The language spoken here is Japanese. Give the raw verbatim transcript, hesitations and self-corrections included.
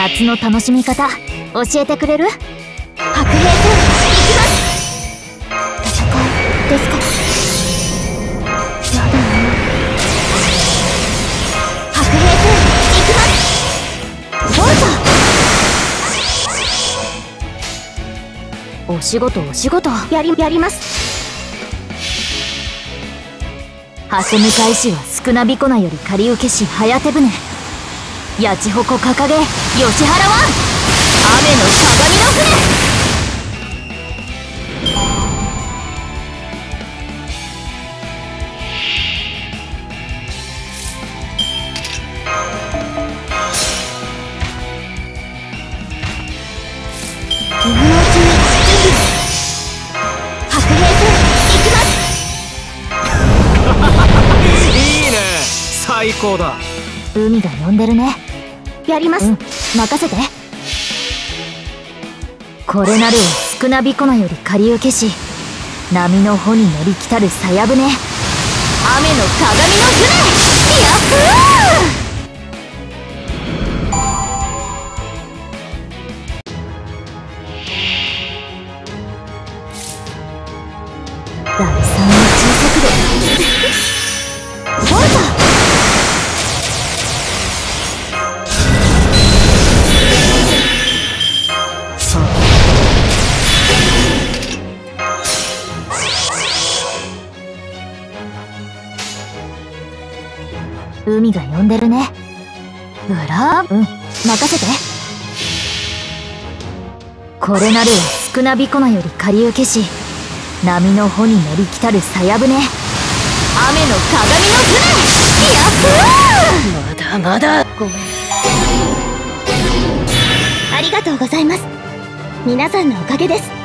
夏の楽しみ方教えてくれる？白兵戦行きます。戦いですか？やだな。白兵戦行きます。どうぞ。お仕事お仕事やりやります。はせ向かいしは少なびこなより借り受けし早手船、やちほこ掲げ吉原湾、雨の鏡の船。今のうちに準備。白兵戦行きます。 いいね、最高だ。 海が呼んでるね。やります。うん、任せて。これなるは少なびこなより借り受けし、波の帆に乗り来たるさや船、雨の鏡の船。やっふー。第三の小さくでどうぞ。そう海が呼んでるね。ブラー、うん、任せて。これなるは少なびこなより借り受けし、波の帆に乗り来たるさや船、雨の鏡の船。やっふー。まだまだごめん。ありがとうございます。皆さんのおかげです。